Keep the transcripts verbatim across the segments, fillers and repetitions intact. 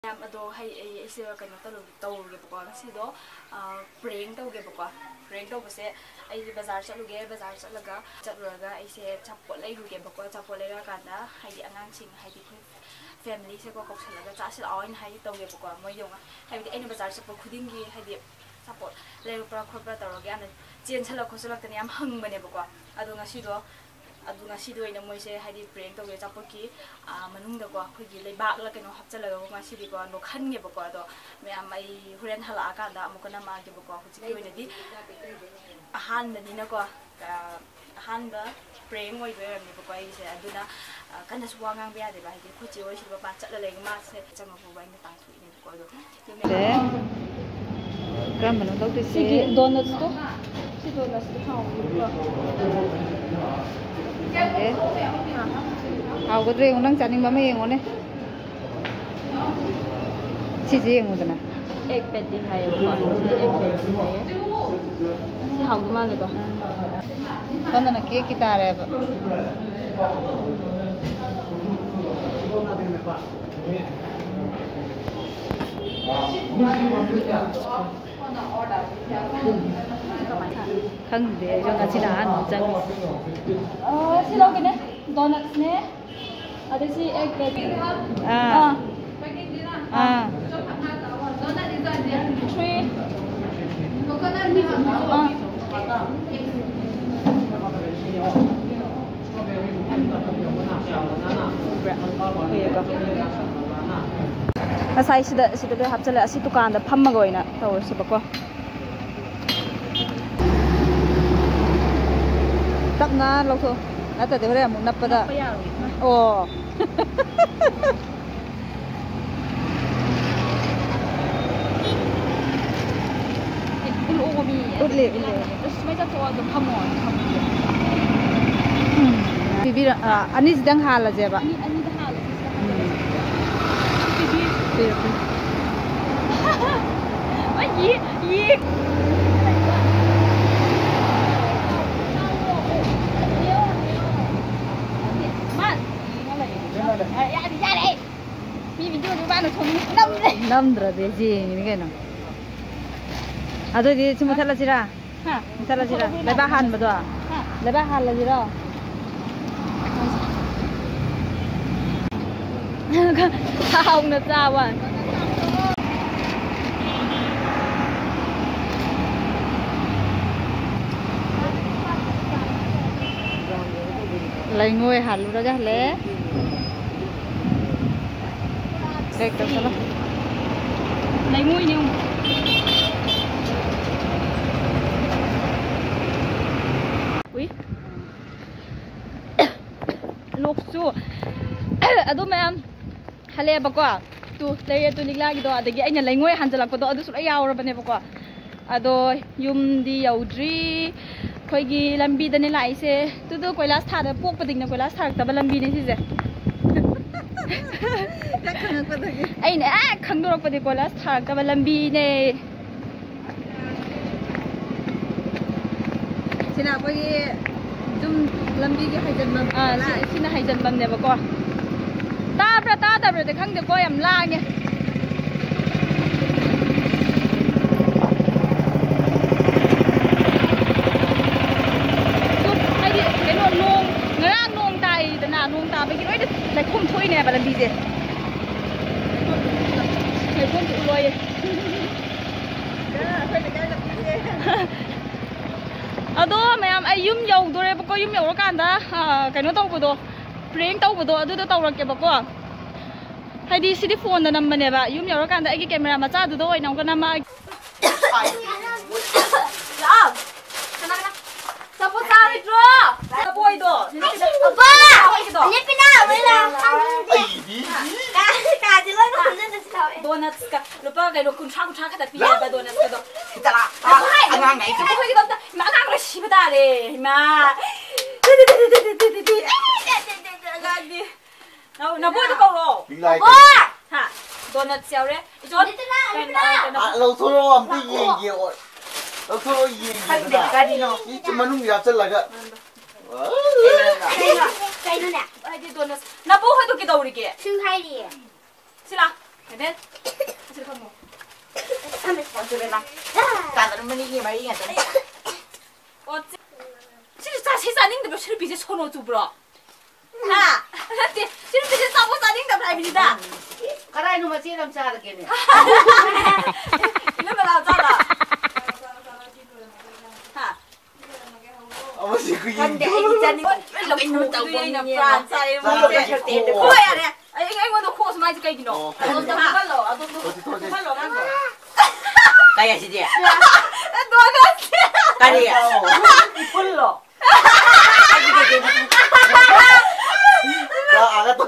ꯌꯥꯝ ꯑꯗꯣ ꯍꯩ ꯑꯩꯁꯦ ꯀꯩꯅꯣ ꯇꯧꯔꯨꯒꯦꯕꯀꯣ ꯉꯁꯤꯗꯣ ꯄ꯭ꯔꯦꯡ ꯇꯧꯒꯦꯕꯀꯣ ꯄ꯭ꯔꯦꯡ ꯇꯧꯕꯁꯦ ꯑꯩꯁꯦ ꯕꯖꯥꯔ ꯆꯠꯂꯨꯒꯦ ꯕꯖꯥꯔ ꯆꯠꯂꯒ ꯆꯠꯂꯨꯔꯒ ꯑꯩꯁꯦ ꯑꯆꯥꯄꯣꯠ ꯂꯩꯔꯨꯒꯦꯕꯀꯣ ꯑꯆꯥꯄꯣꯠ ꯂꯩꯔꯀꯥꯟꯗ ꯍꯥꯏꯗꯤ ꯑꯉꯥꯡꯁꯤꯡ ꯍꯥꯏꯗꯤ ꯑꯩꯈꯣꯏ ꯐꯦꯃꯤꯂꯤꯁꯦꯀꯣ ꯀꯧꯁꯜꯂꯒ ꯆꯥꯁꯤ ꯂꯥꯛꯑꯣꯅ ꯍꯥꯏꯗꯤ ꯇꯧꯒꯦꯕꯀꯣ ꯃꯣꯏꯗꯧꯅ ꯍꯥꯏꯕꯗꯤ ꯑꯩꯅ ꯕꯖꯥꯔ ꯆꯠꯄ ꯈꯨꯗꯤꯡꯒꯤ ꯍꯥꯏꯗꯤ ꯑꯆꯥꯄꯣꯠ ꯂꯩꯔꯛꯄ꯭ꯔꯥ ꯈꯣꯠꯄ꯭ꯔꯥ ꯇꯧꯔꯒ ꯌꯥꯝꯅ ꯆꯦꯟꯁꯜꯂꯛ ꯈꯣꯠꯆꯜꯂꯛꯇꯅ ꯌꯥꯝ ꯍꯪꯕꯅꯦꯕꯀꯣ ꯑꯗꯣ ꯉꯁꯤꯗꯣ ꯑꯗꯨ ꯉꯁꯤꯗ ꯑꯣꯏꯅ ꯃꯣꯏꯁꯦ ꯍꯥꯏꯗꯤ ꯄ꯭ꯔꯦꯡ ꯇꯧꯒꯦ ꯑꯆꯥꯄꯣꯠꯀꯤ ꯃꯅꯨꯡꯗꯀꯣ ꯑꯩꯈꯣꯏꯒꯤ ꯂꯩꯕꯥꯛꯂ ꯀꯩꯅꯣ ꯍꯥꯞꯆꯤꯜꯂꯒ ꯉꯁꯤꯗꯤꯀꯣ ꯂꯣꯛꯍꯟꯒꯦꯕꯀꯣ ꯑꯗꯣ ꯃꯌꯥꯝ ꯑꯩ ꯍꯣꯔꯦꯟ ꯍꯜꯂꯛꯑꯀꯥꯟꯗ ꯑꯃꯨꯛꯀ ꯅꯝꯃꯛꯑꯒꯦꯕꯀꯣ ꯍꯧꯖꯤꯛꯀꯤ ꯑꯣꯏꯅꯗꯤ ꯑꯍꯥꯟꯕꯅꯤꯅꯀꯣ ꯑꯍꯥꯟꯕ ꯄ꯭ꯔꯦꯡ ꯑꯣꯏꯕ ꯑꯣꯏꯔꯝꯅꯦꯕꯀꯣ ꯑꯩꯁꯦ ꯑꯗꯨꯅ ꯀꯟꯅꯁꯨ ꯋꯥ ꯉꯥꯡꯕ ꯌꯥꯗꯦꯕ ꯍꯥꯏꯗꯤ ꯑꯩꯈꯣꯏ ꯆꯦ ꯍꯣꯏꯁꯤꯗ ꯃꯄꯥꯟ ꯆꯠꯂ ꯂꯩꯒ ꯃꯥꯁꯦ ꯆꯪꯉꯛꯄꯕ ꯑꯩꯅ ꯇꯥꯡꯊꯣꯛꯏꯅꯦꯕꯀꯣ ꯑꯗꯣ ꯀꯔꯝꯕꯅꯣ ꯂꯧꯗꯣꯏꯁꯦ? ꯁꯤꯒꯤ ꯗꯣꯅꯠꯁꯇꯣ ꯁꯤ ꯗꯣꯅꯠꯁꯇꯣ ꯍꯥꯎꯕꯅꯦꯕꯀꯣ. ꯍꯥꯎꯒꯗ꯭ꯔꯥ ꯌꯦꯡꯉꯣ, ꯅꯪ ꯆꯥꯅꯤꯡꯕ ꯑꯃ ꯌꯦꯡꯉꯣꯅꯦ. ꯁꯤꯁꯦ ꯌꯦꯡꯉꯨꯗꯅ. ꯑꯦꯛ ꯄꯦꯇꯤ ꯍꯥꯏꯌꯦꯕꯀꯣ. ꯁꯤ ꯑꯦꯛ ꯄꯦꯇꯤ ꯍꯥꯏꯌꯦ. ꯁꯤ ꯍꯥꯎꯗꯧ ꯃꯥꯜꯂꯦꯀꯣ. ꯁꯣꯝꯗꯅ ꯀꯦꯛꯀꯤ ꯇꯥꯔꯦꯕ. ꯈꯪꯗꯦ ꯑꯩꯁꯨ ꯉꯁꯤꯅ ꯑꯍꯥꯟꯕ ꯆꯪꯉꯦ. ꯁꯤ ꯂꯧꯒꯦꯅꯦ. ꯗꯣꯅꯠꯁꯅꯦ. ꯑꯗꯩ ꯁꯤ ꯑꯦꯛ ꯄꯦꯇꯤ. ꯑꯥ. ꯑꯥ. Three. ꯉꯁꯥꯏ ꯁꯤꯗ ꯁꯤꯗ ꯂꯣꯏ ꯍꯥꯞꯆꯜꯂꯦ. ꯑꯁꯤ ꯗꯨꯀꯥꯟꯗ ꯐꯝꯃꯒ ꯑꯣꯏꯅ ꯇꯧꯔꯁꯤꯕꯀꯣ. ꯇꯞꯅ ꯂꯧꯊꯣꯛ. ꯅꯠꯇ꯭ꯔꯗꯤ ꯍꯣꯔꯦꯟ ꯑꯃꯨꯛ ꯅꯞꯄꯗ. ꯅꯞꯄ ꯌꯥꯔꯣꯏ. ꯑꯣ. ꯎꯠꯂꯤ ꯎꯠꯂꯤ. ꯁꯨꯃꯥꯏꯅ ꯆꯠꯊꯣꯛꯑꯣ ꯑꯗꯨꯝ ꯐꯝꯃꯣ. ꯄꯤꯕꯤꯔ ꯑꯅꯤꯁꯤꯗꯪ ꯍꯥꯜꯂꯁꯦꯕ. ꯑꯅꯤ ꯑꯅꯤꯗ ꯍꯥꯜꯂꯁꯤ. ꯄꯤꯔꯣ ꯄꯤꯔꯣ. ꯌꯦ ꯌꯦ. ꯌꯥꯔꯦ ꯌꯥꯔꯦ. ꯃꯤ ꯚꯤꯗꯤꯑꯣꯗꯨ ꯃꯥꯅ ꯊꯣꯡꯉꯤ ꯅꯝꯗ꯭ꯔꯦ. ꯅꯝꯗ꯭ꯔꯗꯤ ꯌꯦꯡꯉꯤꯅꯤ ꯀꯩꯅꯣ. ꯑꯗꯨꯗꯤ ꯁꯤ ꯃꯨꯊꯠꯂꯁꯤꯔꯥ? ꯍꯥ? ꯃꯨꯊꯠꯂꯁꯤꯔꯥ? ꯂꯩꯕꯥꯛ ꯍꯥꯟꯕꯗꯣ? ꯍꯥ? ꯂꯩꯕꯥꯛ ꯍꯥꯜꯂꯁꯤꯔꯣ? ꯍꯥꯎꯅ ꯆꯥꯕ. ꯂꯩꯉꯣꯏ ꯍꯥꯜꯂꯨꯔꯒ ꯍꯜꯂꯛꯑꯦ. ꯆꯦꯛ ꯇꯧꯁꯜꯂꯣ. ꯂꯩꯉꯣꯏꯅꯦ. ꯎꯏ. ꯂꯣꯛꯁꯨ ꯑꯗꯨ ꯃꯌꯥꯝ ꯍꯜꯂꯛꯑꯦꯕꯀꯣ. ꯇꯨ ꯂꯩꯔꯦ ꯇꯨ ꯂꯤꯛꯂꯥꯒꯤꯗꯣ. ꯑꯗꯒꯤ ꯑꯩꯅ ꯂꯩꯉꯣꯏ ꯍꯥꯟꯖꯜꯂꯛꯄꯗꯣ ꯑꯗꯨꯁꯨ ꯂꯣꯏ ꯌꯥꯎꯔꯕꯅꯦꯕꯀꯣ. ꯑꯗꯣ ꯌꯨꯝꯗꯤ ꯌꯧꯗ꯭ꯔꯤ. ꯑꯩꯈꯣꯏꯒꯤ ꯂꯝꯕꯤꯗꯅꯦ ꯂꯥꯛꯏꯁꯦ. ꯇꯨꯗꯣ ꯀꯣꯏꯂꯥꯁ ꯊꯥꯗ ꯄꯣꯛꯄꯗꯒꯤꯅ ꯀꯣꯏꯂꯥꯁ ꯊꯥꯔꯛꯇꯕ ꯂꯝꯕꯤꯅꯦ ꯁꯤꯁꯦ. ꯑꯩꯅ ꯑꯦ ꯈꯪꯗꯣꯔꯛꯄꯗꯤ ꯀꯣꯏꯂꯥꯁ ꯊꯥꯔꯛꯇꯕ ꯂꯝꯕꯤꯅꯦ. ꯁꯤꯅ ꯑꯩꯈꯣꯏꯒꯤ ꯌꯨꯝ ꯂꯝꯕꯤꯒꯤ ꯍꯥꯏꯖꯟꯐꯝ. ꯑꯥ ꯁꯤꯅ ꯍꯥꯏꯖꯟꯐꯝꯅꯦꯕꯀꯣ. ꯇꯥꯕ꯭ꯔꯥ ꯇꯥꯗꯕ꯭ꯔꯥꯗꯤ ꯈꯪꯗꯦꯀꯣ ꯌꯥꯝ ꯂꯥꯡꯉꯦ. ꯍꯥꯏꯗꯤ ꯀꯩꯅꯣ ꯅꯣꯡ ꯉꯔꯥꯡ ꯅꯣꯡ ꯇꯥꯏꯗꯅ ꯅꯣꯡ ꯇꯥꯕꯒꯤ ꯂꯣꯏꯅ ꯂꯩꯈꯣꯝ ꯊꯣꯛꯏꯅꯦꯕ ꯂꯝꯕꯤꯁꯦ. ꯂꯩꯈꯣꯝ ꯊꯣꯛꯂꯣꯏꯌꯦ. ꯑꯗꯣ ꯃꯌꯥꯝ ꯑꯩ ꯌꯨꯝ ꯌꯧꯗꯣꯔꯦꯕꯀꯣ. ꯌꯨꯝ ꯌꯧꯔꯀꯥꯟꯗ ꯀꯩꯅꯣ ꯇꯧꯕꯗꯣ ꯄ꯭ꯔꯦꯡ ꯇꯧꯕꯗꯣ ꯑꯗꯨꯗꯣ ꯇꯧꯔꯛꯀꯦꯕꯀꯣ. ꯍꯥꯏꯗꯤ ꯁꯤꯗꯤ ꯐꯣꯟꯗ ꯅꯝꯕꯅꯦꯕ. ꯌꯨꯝ ꯌꯧꯔꯀꯥꯟꯗ ꯑꯩꯒꯤ ꯀꯦꯃꯦꯔꯥ ꯃꯆꯥꯗꯨꯗ ꯑꯣꯏꯅ ꯑꯃꯨꯛꯀ ꯅꯝꯃꯛꯑꯒꯦ. ꯆꯄꯣꯠ ꯆꯥꯔꯣꯏꯗ꯭ꯔꯣ? ꯆꯄꯣꯏꯗꯣ. ꯗꯣꯅꯠꯁꯀ ꯂꯨꯄꯥ ꯀꯩꯅꯣ ꯀꯨꯟꯊ꯭ꯔꯥ ꯀꯨꯟꯊ꯭ꯔꯥ ꯈꯛꯇ ꯄꯤꯌꯦꯕ ꯗꯣꯅꯠꯁꯀꯗꯣ. ꯑꯉꯥꯡ ꯂꯣꯏ ꯁꯤꯕ ꯇꯥꯔꯦ. ꯏꯃꯥ. ꯅꯕꯣꯏꯗꯣ ꯀꯧꯔꯣ. ꯍꯥ? ꯗꯣꯅꯠꯁ ꯌꯥꯎꯔꯦ. ꯏꯆꯣꯟ ꯂꯧꯊꯣꯔꯛꯑꯣ ꯑꯝꯇ ꯌꯦꯡꯒꯦ. ꯂꯧꯊꯣꯔꯛꯑꯣ ꯌꯦꯡꯒꯦꯗꯅ. ꯀꯔꯤꯅꯣ? ꯁꯤ ꯃꯅꯨꯡ ꯍꯥꯞꯆꯜꯂꯒ. ꯀꯩꯅꯣꯅꯦ? ꯍꯥꯏꯗꯤ ꯗꯣꯅꯠꯁ. ꯅꯕꯣ ꯍꯣꯏꯗꯣ ꯀꯩꯗꯧꯔꯤꯒꯦ? ꯁꯨꯝ ꯍꯥꯏꯔꯤꯌꯦ. Sheela. 네. 사실 밥 먹. 어쩌래나. 다들 뭐니 말이 같아. 어찌? 진짜 세상인데 뭐 실비 이제 손 어두 불어. 하. 근데 실비 이제 싸고 싸닝다 말입니다. 가라이 놈아 지금 자르게네. 이러면 나잖아. 하. 아버지 그 근데 얘기. 애기 짠이 왜 이놈 이렇게 있는 이놈 프랑스 프랑스에 뭐 뭐 이렇게 할 때. 코야 래. 아 이거 이거도 코스 많이 지가 이기노. 어, 아돈도 팔로 아돈도 어디 터지? 팔로 간 거. 가야 시디야. 너가 가리야. 팔로. 나 아가 또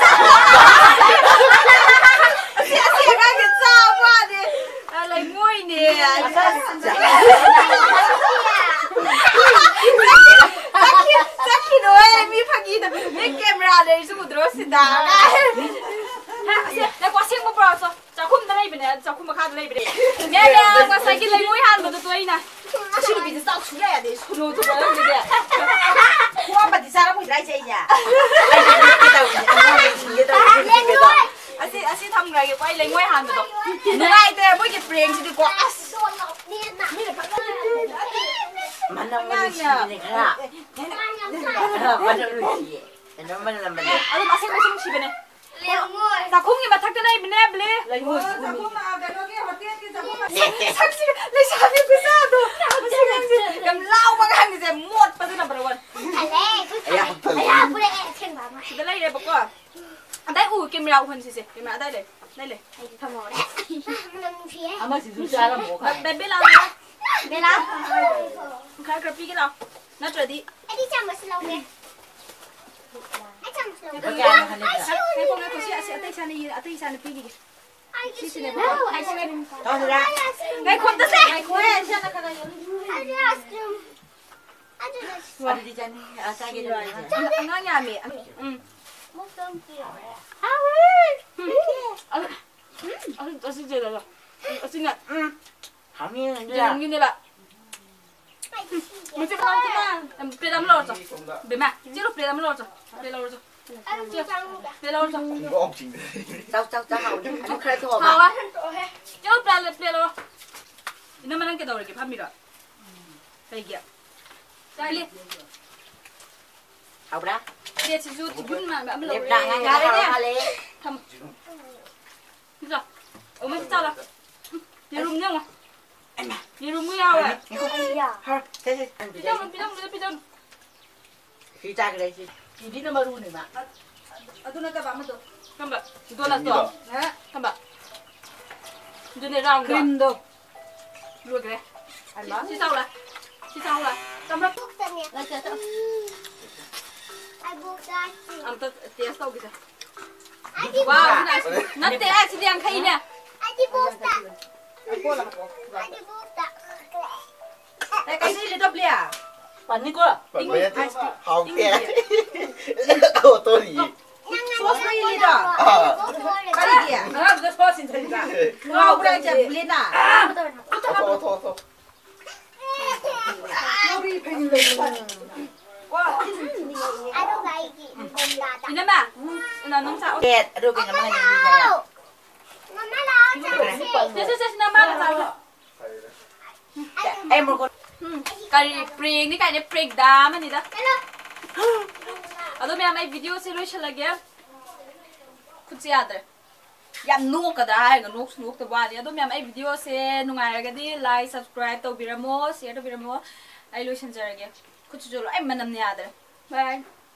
세상에 짜봐네. 아 lại ngồi nè. Chắc đó em mi phagi da mi camera đây su dro sida. Để qua xem một bro so. Cha khum da lai bene, cha khum kha da lai bene. Nè nè, qua sai cái lai ngồi han mà tôi na. Chỉ là bị sao xuống lại để su nó tôi đó vậy. Qua mà thì sao nó không ra chơi nha. Ai cái đầu cái đầu cái đầu. Asi asi tham cái quay lai ngồi han mà tôi. Ngay thế, mỗi cái prank chỉ được quá. Mana mana sih kira. Mana lu sih. Mana mana mana. Aduh, masih masih masih bene. Sa khum cái mà thắc cái này bene bele. Lấy ngồi. Saksi le sabi ko sa do. Kam lao mang hang je mot pa na barawan. Đây đây đây bọc à. Anh đây u camera u hình gì gì. Camera đây đây. Đây đây. Ama sih susah lah mau kan. Đây bên nào bên nào. Khai cái cái nào. Nó trở đi. Cái con này có sẽ sẽ tay sang đi, tay sang đi phi đi. Xí xí này bọc. Thôi ra. Cái con ta sẽ. Ada di sana. Asal gitu aja. Nó nhà mẹ. Ừ. Ở xin chơi rồi. Ở xin ngặt. Ừ. Hamil Làm dia. như này là. Mình sẽ không chứ mà. Em bê đám lột rồi. Bê mà. Chứ lúc bê đám lột rồi. Bê lột rồi. Chưa. Bê lột rồi. 이거 엄청 Tahu tahu tahu. Kamu kira tu Hào apa? á. Chứ lúc bê lột bê lột. Nó mà đang cái đầu này cái phát mì rồi. Đây kìa. Đây đi. Tahu dah. Dia chỉ rút bún mà mà bê lột. Lep dah ngan ngan kali. Thầm. Rồi. Ở mấy sao là. Đi rung nhau mà. Đi rung với nhau à. Ha, thế thế. Đi đâu đi đâu đi đâu. Khi ta cái đấy chứ. Chỉ đi nó mà luôn này mà. Aduh nak apa tu? Kamba. Itu lah tu. Ha? Kamba. Itu ni rang Krim đâu. Dua kere. Alma. Si sau lah. Si sau lah. Kamba. Am tu tias tau kita. Wow, nice. Nanti eh si yang kai ni. Eh, cái gì đó bia? Bạn đi qua. Bạn bây giờ hào kẻ. Ô tô gì? Sos ni ni dah. Kali dia. Ah, dah sos ini dah. Kau berang je beli na. ô tô ô tô ô tô. Ini mah. Ina nong sao. Ket, aduh kena mana ni saya. Yes yes yes nama lah sao. Em mau Cái prank ni cái ni prank dah mana ni dah. Aduh मैं हमारे video से रोज चला गया. कुछ याद है. यार नोक का dah है, नोक नोक तो बात है. अदो मैं हमारे video से नुंगाया गया दी like subscribe तो बिरमो share तो बिरमो. आई लोशन चला गया. कुछ जो लो, आई मनम नहीं याद है. Bye.